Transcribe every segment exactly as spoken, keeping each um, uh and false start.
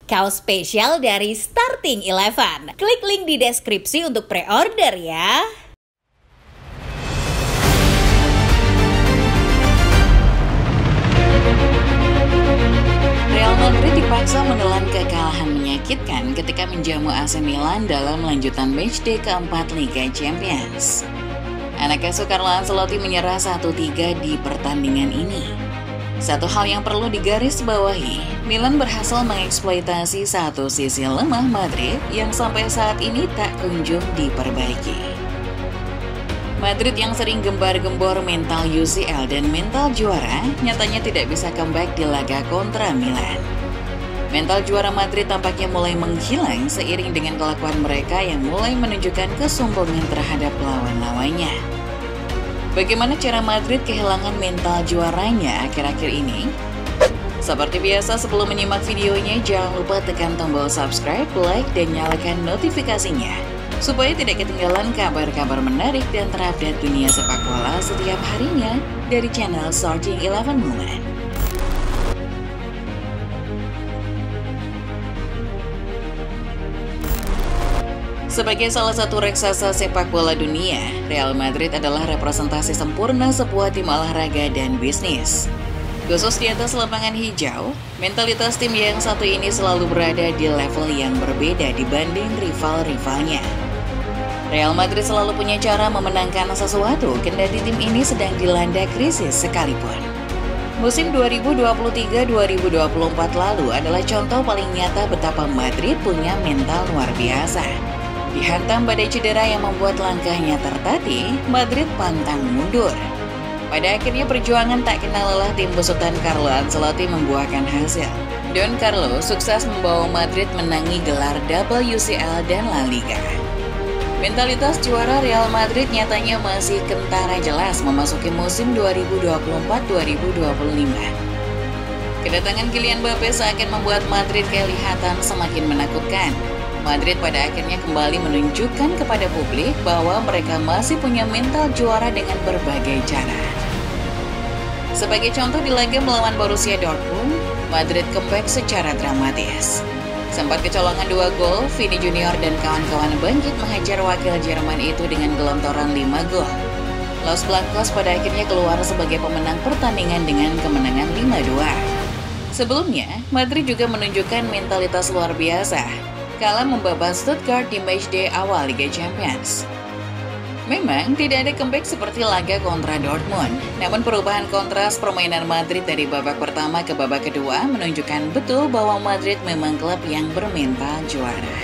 Kaos spesial dari Starting Eleven. Klik link di deskripsi untuk pre-order ya. Real Madrid dipaksa menelan kekalahan menyakitkan ketika menjamu A C Milan dalam lanjutan matchday keempat Liga Champions. Anak asuh Carlo Ancelotti menyerah satu tiga di pertandingan ini. Satu hal yang perlu digarisbawahi, Milan berhasil mengeksploitasi satu sisi lemah Madrid yang sampai saat ini tak kunjung diperbaiki. Madrid yang sering gembar-gembor mental U C L dan mental juara, nyatanya tidak bisa comeback di laga kontra Milan. Mental juara Madrid tampaknya mulai menghilang seiring dengan kelakuan mereka yang mulai menunjukkan kesombongan terhadap lawan-lawannya. Bagaimana cara Madrid kehilangan mental juaranya akhir-akhir ini? Seperti biasa, sebelum menyimak videonya, jangan lupa tekan tombol subscribe, like, dan nyalakan notifikasinya supaya tidak ketinggalan kabar-kabar menarik dan terupdate dunia sepak bola setiap harinya dari channel Starting Eleven Moment. Sebagai salah satu raksasa sepak bola dunia, Real Madrid adalah representasi sempurna sebuah tim olahraga dan bisnis. Khusus di atas lapangan hijau, mentalitas tim yang satu ini selalu berada di level yang berbeda dibanding rival-rivalnya. Real Madrid selalu punya cara memenangkan sesuatu kendati tim ini sedang dilanda krisis sekalipun. Musim dua ribu dua puluh tiga dua ribu dua puluh empat lalu adalah contoh paling nyata betapa Madrid punya mental luar biasa. Dihantam badai cedera yang membuat langkahnya tertatih, Madrid pantang mundur. Pada akhirnya perjuangan tak kenal lelah tim besutan Carlo Ancelotti membuahkan hasil. Don Carlo sukses membawa Madrid menangi gelar double U C L dan La Liga. Mentalitas juara Real Madrid nyatanya masih kentara jelas memasuki musim dua ribu dua puluh empat dua ribu dua puluh lima. Kedatangan Kylian Mbappe seakan membuat Madrid kelihatan semakin menakutkan. Madrid pada akhirnya kembali menunjukkan kepada publik bahwa mereka masih punya mental juara dengan berbagai cara. Sebagai contoh di laga melawan Borussia Dortmund, Madrid comeback secara dramatis. Sempat kecolongan dua gol, Vini Junior dan kawan-kawan bangkit menghajar wakil Jerman itu dengan gelontoran lima gol. Los Blancos pada akhirnya keluar sebagai pemenang pertandingan dengan kemenangan lima dua. Sebelumnya, Madrid juga menunjukkan mentalitas luar biasa kala membabas Stuttgart di matchday awal Liga Champions. Memang tidak ada comeback seperti laga kontra Dortmund, namun perubahan kontras permainan Madrid dari babak pertama ke babak kedua menunjukkan betul bahwa Madrid memang klub yang bermental juara.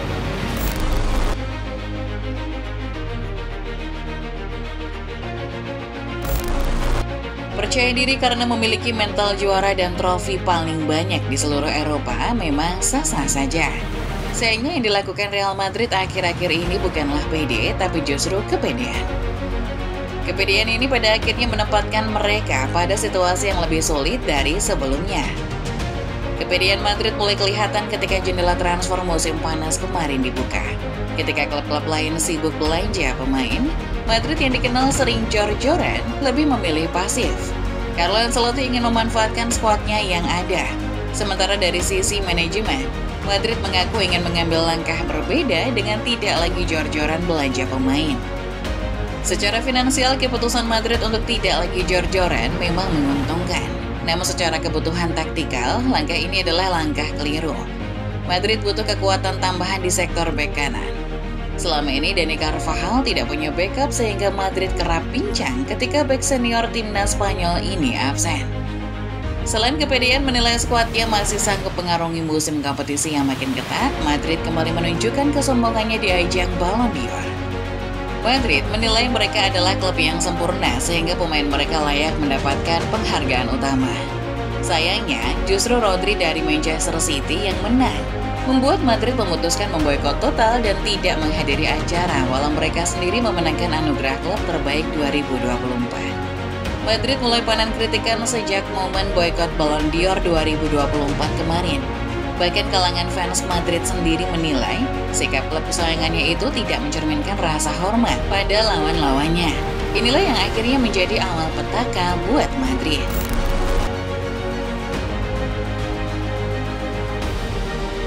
Percaya diri karena memiliki mental juara dan trofi paling banyak di seluruh Eropa memang sah-sah saja. Sayangnya yang dilakukan Real Madrid akhir-akhir ini bukanlah pede, tapi justru kepedean. Kepedean ini pada akhirnya menempatkan mereka pada situasi yang lebih sulit dari sebelumnya. Kepedean Madrid mulai kelihatan ketika jendela transfer musim panas kemarin dibuka. Ketika klub-klub lain sibuk belanja pemain, Madrid yang dikenal sering jor-joran lebih memilih pasif. Carlo Ancelotti ingin memanfaatkan skuadnya yang ada. Sementara dari sisi manajemen, Madrid mengaku ingin mengambil langkah berbeda dengan tidak lagi jor-joran belanja pemain. Secara finansial, keputusan Madrid untuk tidak lagi jor-joran memang menguntungkan. Namun secara kebutuhan taktikal, langkah ini adalah langkah keliru. Madrid butuh kekuatan tambahan di sektor bek kanan. Selama ini Dani Carvajal tidak punya backup sehingga Madrid kerap pincang ketika bek senior timnas Spanyol ini absen. Selain kepedean menilai skuadnya masih sanggup mengarungi musim kompetisi yang makin ketat, Madrid kembali menunjukkan kesombongannya di ajang Ballon d'Or. Madrid menilai mereka adalah klub yang sempurna sehingga pemain mereka layak mendapatkan penghargaan utama. Sayangnya, justru Rodri dari Manchester City yang menang, membuat Madrid memutuskan memboikot total dan tidak menghadiri acara walau mereka sendiri memenangkan anugerah klub terbaik dua ribu dua puluh empat. Madrid mulai panen kritikan sejak momen boikot Ballon d'Or dua ribu dua puluh empat kemarin. Bahkan kalangan fans Madrid sendiri menilai sikap klub kesayangannya itu tidak mencerminkan rasa hormat pada lawan-lawannya. Inilah yang akhirnya menjadi awal petaka buat Madrid.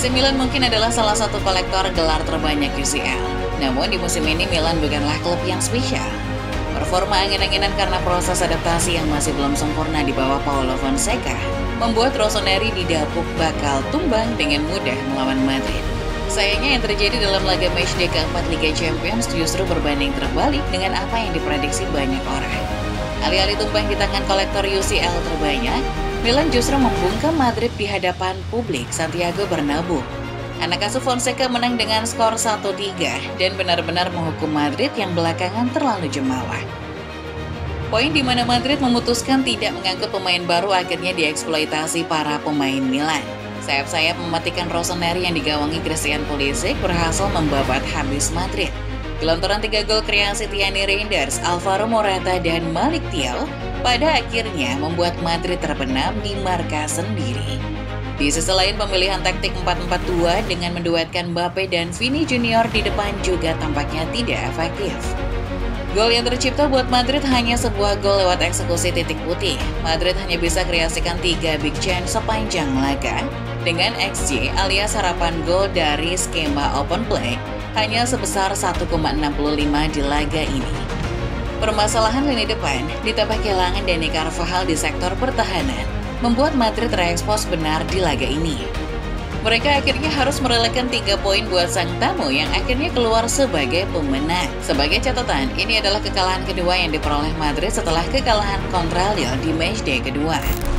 C Milan mungkin adalah salah satu kolektor gelar terbanyak U C L. Namun di musim ini Milan bukanlah klub yang spesial. Performa angin-anginan karena proses adaptasi yang masih belum sempurna di bawah Paulo Fonseca membuat Rossoneri didapuk bakal tumbang dengan mudah melawan Madrid. Sayangnya yang terjadi dalam laga matchday keempat Liga Champions justru berbanding terbalik dengan apa yang diprediksi banyak orang. Alih-alih tumbang di tangan kolektor U C L terbanyak, Milan justru membungkam Madrid di hadapan publik Santiago Bernabeu. Anak asuh Fonseca menang dengan skor satu tiga dan benar-benar menghukum Madrid yang belakangan terlalu jemawa. Poin di mana Madrid memutuskan tidak mengangkut pemain baru akhirnya dieksploitasi para pemain Milan. Sayap-sayap mematikan Rossoneri yang digawangi Christian Pulisic berhasil membabat habis Madrid. Gelontoran tiga gol kreasi Tierney Reinders, Alvaro Morata, dan Malik Thiaw pada akhirnya membuat Madrid terbenam di markas sendiri. Di sisi lain, pemilihan taktik empat empat dua dengan menduetkan Mbappe dan Vini Junior di depan juga tampaknya tidak efektif. Gol yang tercipta buat Madrid hanya sebuah gol lewat eksekusi titik putih. Madrid hanya bisa kreasikan tiga big chance sepanjang laga dengan X G alias harapan gol dari skema open play hanya sebesar satu koma enam lima di laga ini. Permasalahan lini depan ditambah kehilangan Dani Carvajal di sektor pertahanan membuat Madrid terekspos benar di laga ini. Mereka akhirnya harus merelakan tiga poin buat sang tamu yang akhirnya keluar sebagai pemenang. Sebagai catatan, ini adalah kekalahan kedua yang diperoleh Madrid setelah kekalahan kontra Lille di matchday kedua.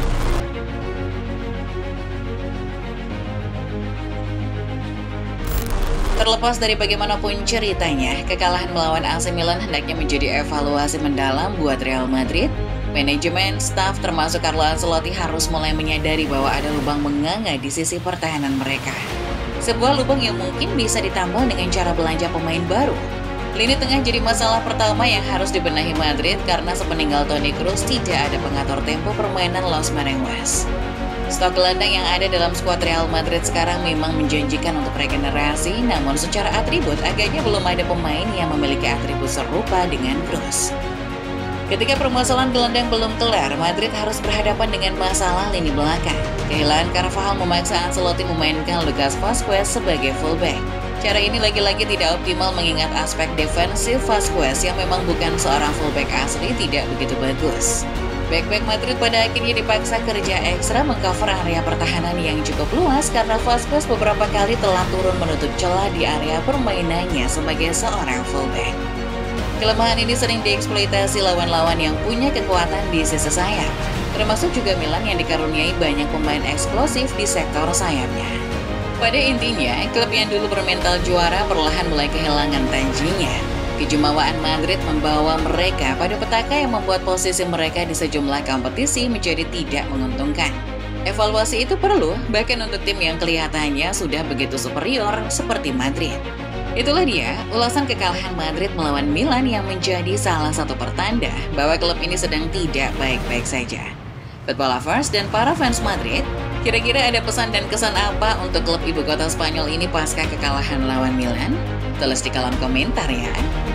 Terlepas dari bagaimanapun ceritanya, kekalahan melawan A C Milan hendaknya menjadi evaluasi mendalam buat Real Madrid. Manajemen, staf, termasuk Carlo Ancelotti harus mulai menyadari bahwa ada lubang menganga di sisi pertahanan mereka. Sebuah lubang yang mungkin bisa ditambal dengan cara belanja pemain baru. Lini tengah jadi masalah pertama yang harus dibenahi Madrid karena sepeninggal Toni Kroos tidak ada pengatur tempo permainan Los Merengues. Stok gelandang yang ada dalam skuad Real Madrid sekarang memang menjanjikan untuk regenerasi, namun secara atribut agaknya belum ada pemain yang memiliki atribut serupa dengan Kroos. Ketika permasalahan gelandang belum kelar, Madrid harus berhadapan dengan masalah lini belakang. Kehilangan Carvajal memaksa Ancelotti memainkan Lucas Vazquez sebagai fullback. Cara ini lagi-lagi tidak optimal mengingat aspek defensif Vazquez yang memang bukan seorang fullback asli tidak begitu bagus. Back-back Madrid pada akhirnya dipaksa kerja ekstra mengcover area pertahanan yang cukup luas karena Vazquez beberapa kali telah turun menutup celah di area permainannya sebagai seorang fullback. Kelemahan ini sering dieksploitasi lawan-lawan yang punya kekuatan di sisi sayap, termasuk juga Milan yang dikaruniai banyak pemain eksplosif di sektor sayapnya. Pada intinya, klub yang dulu bermental juara perlahan mulai kehilangan tanjinya. Kejumawaan Madrid membawa mereka pada petaka yang membuat posisi mereka di sejumlah kompetisi menjadi tidak menguntungkan. Evaluasi itu perlu, bahkan untuk tim yang kelihatannya sudah begitu superior seperti Madrid. Itulah dia, ulasan kekalahan Madrid melawan Milan yang menjadi salah satu pertanda bahwa klub ini sedang tidak baik-baik saja. Football lovers dan para fans Madrid, kira-kira ada pesan dan kesan apa untuk klub ibu kota Spanyol ini pasca kekalahan lawan Milan? Tulis di kolom komentar ya.